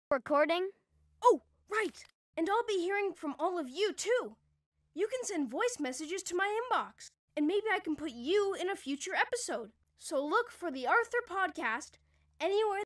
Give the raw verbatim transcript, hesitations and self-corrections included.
Recording? Oh, right. And I'll be hearing from all of you, too. You can send voice messages to my inbox, and maybe I can put you in a future episode. So look for the Arthur Podcast anywhere